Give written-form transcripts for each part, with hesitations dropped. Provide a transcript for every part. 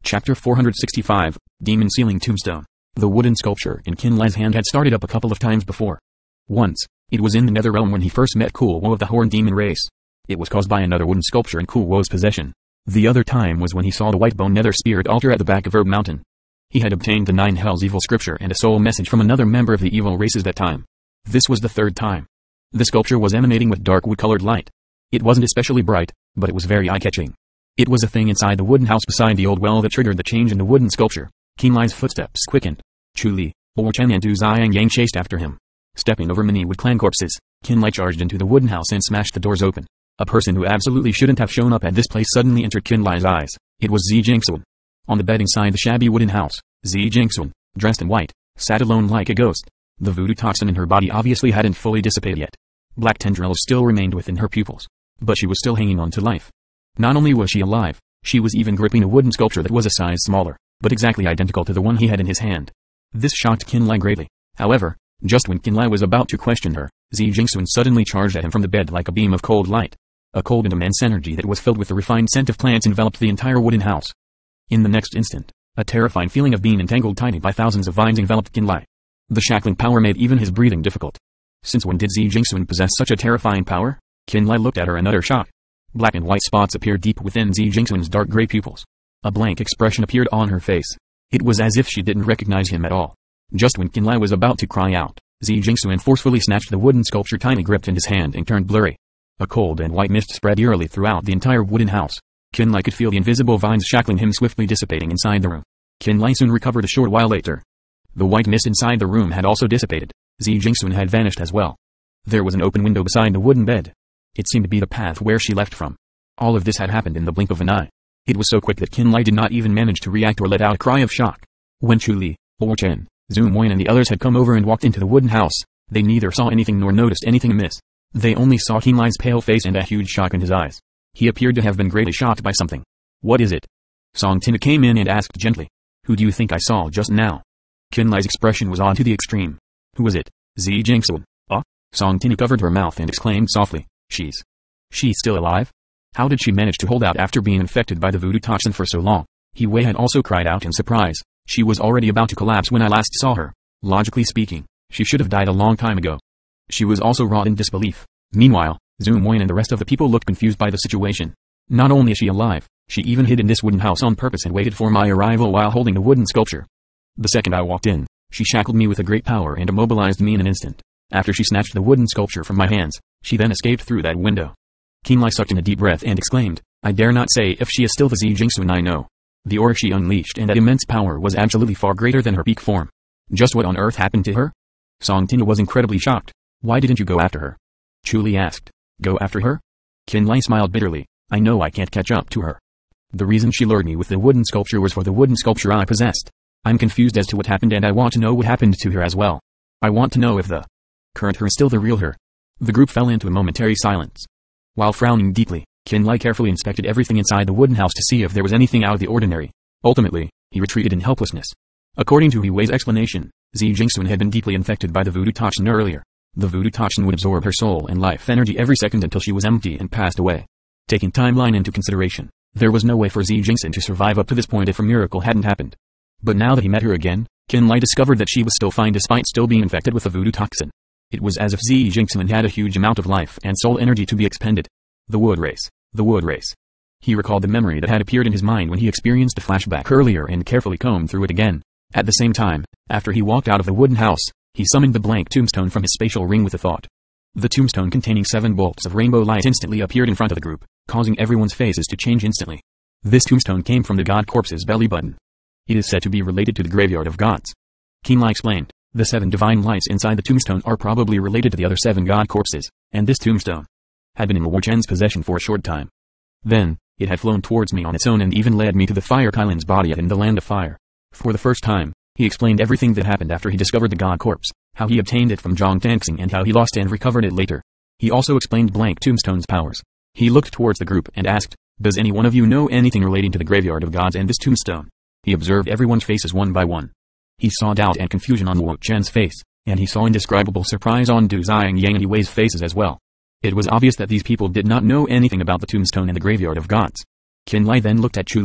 Chapter 465, Demon Sealing Tombstone. The wooden sculpture in Qinlai's hand had started up a couple of times before. Once, it was in the Netherrealm when he first met Kuo of the Horned Demon race. It was caused by another wooden sculpture in Kuo's possession. The other time was when he saw the Whitebone Nether Spirit altar at the back of Herb Mountain. He had obtained the 9 Hells Evil scripture and a soul message from another member of the evil races that time. This was the third time. The sculpture was emanating with dark wood-colored light. It wasn't especially bright, but it was very eye-catching. It was a thing inside the wooden house beside the old well that triggered the change in the wooden sculpture. Qinlai's footsteps quickened. Chu Li, Luo Chen and Du Xiangyang chased after him. Stepping over many wood clan corpses, Qinlai charged into the wooden house and smashed the doors open. A person who absolutely shouldn't have shown up at this place suddenly entered Qinlai's eyes. It was Zi Jingxun. On the bed inside the shabby wooden house, Zi Jingxun, dressed in white, sat alone like a ghost. The voodoo toxin in her body obviously hadn't fully dissipated yet. Black tendrils still remained within her pupils. But she was still hanging on to life. Not only was she alive, she was even gripping a wooden sculpture that was a size smaller, but exactly identical to the one he had in his hand. This shocked Qinlai greatly. However, just when Qinlai was about to question her, Zi Jingxun suddenly charged at him from the bed like a beam of cold light. A cold and immense energy that was filled with the refined scent of plants enveloped the entire wooden house. In the next instant, a terrifying feeling of being entangled tightly by thousands of vines enveloped Qinlai. The shackling power made even his breathing difficult. Since when did Zi Jingxun possess such a terrifying power? Qinlai looked at her in utter shock. Black and white spots appeared deep within Zi Jingxun's dark gray pupils. A blank expression appeared on her face. It was as if she didn't recognize him at all. Just when Qinlai was about to cry out, Zi Jingxun forcefully snatched the wooden sculpture tightly gripped in his hand and turned blurry. A cold and white mist spread eerily throughout the entire wooden house. Qinlai could feel the invisible vines shackling him swiftly dissipating inside the room. Qinlai soon recovered a short while later. The white mist inside the room had also dissipated. Zi Jingxun had vanished as well. There was an open window beside the wooden bed. It seemed to be the path where she left from. All of this had happened in the blink of an eye. It was so quick that Qinlai did not even manage to react or let out a cry of shock. When Chu Li, Luo Chen, Zhu Moin and the others had come over and walked into the wooden house, they neither saw anything nor noticed anything amiss. They only saw Qinlai's pale face and a huge shock in his eyes. He appeared to have been greatly shocked by something. What is it? Song Tina came in and asked gently. Who do you think I saw just now? Qinlai's expression was odd to the extreme. Who was it? Zi Jingxun. Song Tina covered her mouth and exclaimed softly. She's still alive? How did she manage to hold out after being infected by the voodoo toxin for so long? He Wei had also cried out in surprise. She was already about to collapse when I last saw her. Logically speaking, she should have died a long time ago. She was also wrought in disbelief. Meanwhile, Zhu Moin and the rest of the people looked confused by the situation. Not only is she alive, she even hid in this wooden house on purpose and waited for my arrival while holding the wooden sculpture. The second I walked in, she shackled me with a great power and immobilized me in an instant. After she snatched the wooden sculpture from my hands, she then escaped through that window. Qinlai sucked in a deep breath and exclaimed, I dare not say if she is still the Zi Jingxun I know. The aura she unleashed and that immense power was absolutely far greater than her peak form. Just what on earth happened to her? Song Tina was incredibly shocked. Why didn't you go after her? Chu Li asked. Go after her? Qinlai smiled bitterly. I know I can't catch up to her. The reason she lured me with the wooden sculpture was for the wooden sculpture I possessed. I'm confused as to what happened and I want to know what happened to her as well. I want to know if the current her is still the real her. The group fell into a momentary silence. While frowning deeply, Qinlai carefully inspected everything inside the wooden house to see if there was anything out of the ordinary. Ultimately, he retreated in helplessness. According to He Wei's explanation, Zi Jingxun had been deeply infected by the voodoo toxin earlier. The voodoo toxin would absorb her soul and life energy every second until she was empty and passed away. Taking timeline into consideration, there was no way for Zi Jingxun to survive up to this point if a miracle hadn't happened. But now that he met her again, Qinlai discovered that she was still fine despite still being infected with the voodoo toxin. It was as if Zi Jingxun had a huge amount of life and soul energy to be expended. The wood race. The wood race. He recalled the memory that had appeared in his mind when he experienced a flashback earlier and carefully combed through it again. At the same time, after he walked out of the wooden house, he summoned the blank tombstone from his spatial ring with a thought. The tombstone containing 7 bolts of rainbow light instantly appeared in front of the group, causing everyone's faces to change instantly. This tombstone came from the god corpse's belly button. It is said to be related to the graveyard of gods. Qinlai explained. The 7 divine lights inside the tombstone are probably related to the other 7 god corpses, and this tombstone had been in Luo Chen's possession for a short time. Then, it had flown towards me on its own and even led me to the Fire Kylan's body in the Land of Fire. For the first time, he explained everything that happened after he discovered the god corpse, how he obtained it from Zhang Tanxing and how he lost and recovered it later. He also explained blank tombstone's powers. He looked towards the group and asked, does any one of you know anything relating to the graveyard of gods and this tombstone? He observed everyone's faces one by one. He saw doubt and confusion on Luo Chen's face, and he saw indescribable surprise on Du Xiangyang and He Wei's faces as well. It was obvious that these people did not know anything about the tombstone and the graveyard of gods. Qinlai then looked at Chu Li,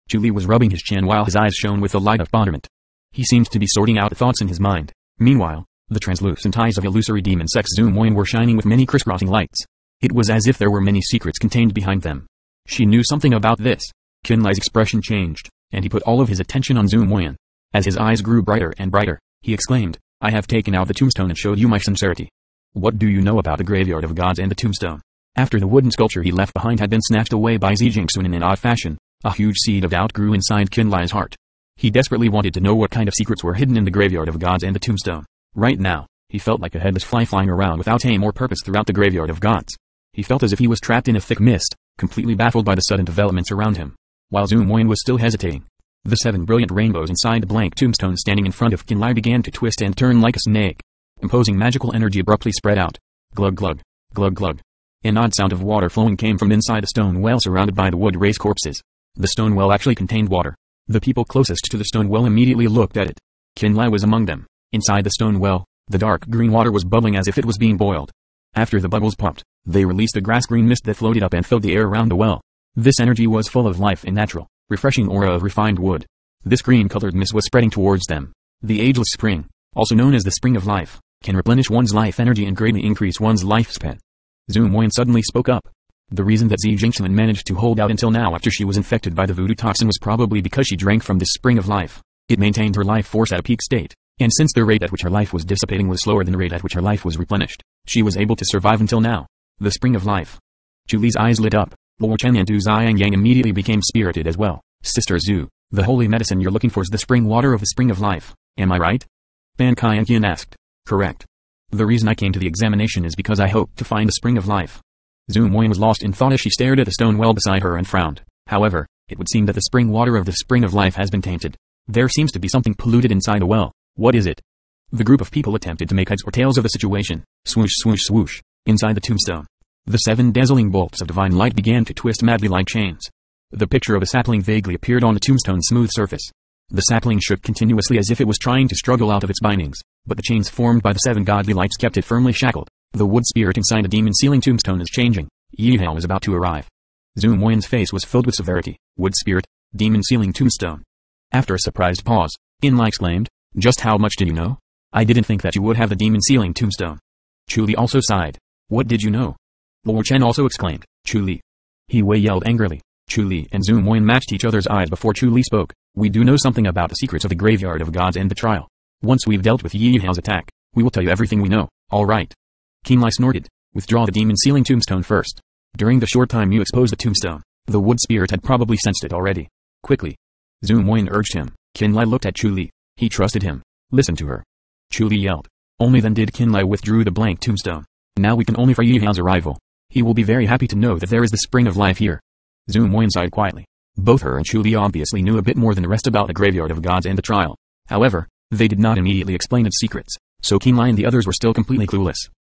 Chu Li was rubbing his chin while his eyes shone with the light of wonderment. He seemed to be sorting out thoughts in his mind. Meanwhile, the translucent eyes of illusory demon sex Zoom Moyen were shining with many crisscrossing lights. It was as if there were many secrets contained behind them. She knew something about this. Qinlai's expression changed, and he put all of his attention on Zoom Moyen. As his eyes grew brighter and brighter, he exclaimed, I have taken out the tombstone and showed you my sincerity. What do you know about the graveyard of gods and the tombstone? After the wooden sculpture he left behind had been snatched away by Xi Jingsun in an odd fashion, a huge seed of doubt grew inside Qinlai's heart. He desperately wanted to know what kind of secrets were hidden in the graveyard of gods and the tombstone. Right now, he felt like a headless fly flying around without aim or purpose throughout the graveyard of gods. He felt as if he was trapped in a thick mist, completely baffled by the sudden developments around him. While Zoom Moyen was still hesitating, the 7 brilliant rainbows inside the blank tombstone standing in front of Qinlai began to twist and turn like a snake. Imposing magical energy abruptly spread out. Glug glug, glug glug. An odd sound of water flowing came from inside the stone well surrounded by the wood race corpses. The stone well actually contained water. The people closest to the stone well immediately looked at it. Qinlai was among them. Inside the stone well, the dark green water was bubbling as if it was being boiled. After the bubbles popped, they released a grass-green mist that floated up and filled the air around the well. This energy was full of life and natural, refreshing aura of refined wood. This green-colored mist was spreading towards them. The ageless spring, also known as the spring of life, can replenish one's life energy and greatly increase one's lifespan. Zoom Moyen suddenly spoke up. The reason that Xi Jingsun managed to hold out until now after she was infected by the voodoo toxin was probably because she drank from this spring of life. It maintained her life force at a peak state, and since the rate at which her life was dissipating was slower than the rate at which her life was replenished, she was able to survive until now. The spring of life. Chu Li's eyes lit up. Luo Chen and Du Xiang Yang immediately became spirited as well. Sister Zhu, the holy medicine you're looking for is the spring water of the spring of life, am I right? Ban Kai and Yin asked. Correct. The reason I came to the examination is because I hoped to find the spring of life. Zoom Moyen was lost in thought as she stared at the stone well beside her and frowned. However, it would seem that the spring water of the spring of life has been tainted. There seems to be something polluted inside the well. What is it? The group of people attempted to make heads or tails of the situation. Swoosh swoosh swoosh. Inside the tombstone, the 7 dazzling bolts of divine light began to twist madly like chains. The picture of a sapling vaguely appeared on the tombstone's smooth surface. The sapling shook continuously as if it was trying to struggle out of its bindings, but the chains formed by the 7 godly lights kept it firmly shackled. The wood spirit inside the demon sealing tombstone is changing. Yi Hao is about to arrive. Zoom Moyen's face was filled with severity. Wood spirit, demon sealing tombstone. After a surprised pause, Qinlai exclaimed, just how much did you know? I didn't think that you would have the demon sealing tombstone. Chu Li also sighed. What did you know? Luo Chen also exclaimed, Chu Li. He Wei yelled angrily. Chu Li and Zoom Moyen matched each other's eyes before Chu Li spoke. We do know something about the secrets of the graveyard of gods and the trial. Once we've dealt with Yi Hao's attack, we will tell you everything we know. All right. Qinlai snorted. Withdraw the demon sealing tombstone first. During the short time you exposed the tombstone, the wood spirit had probably sensed it already. Quickly. Zoom Moyen urged him. Qinlai looked at Chu Li. He trusted him. Listen to her. Chu Li yelled. Only then did Qinlai withdrew the blank tombstone. Now we can only for Yi Hao's arrival. He will be very happy to know that there is the spring of life here. Zoom Moyen sighed quietly. Both her and Chu Li obviously knew a bit more than the rest about the graveyard of gods and the trial. However, they did not immediately explain its secrets, so Qinlai and the others were still completely clueless.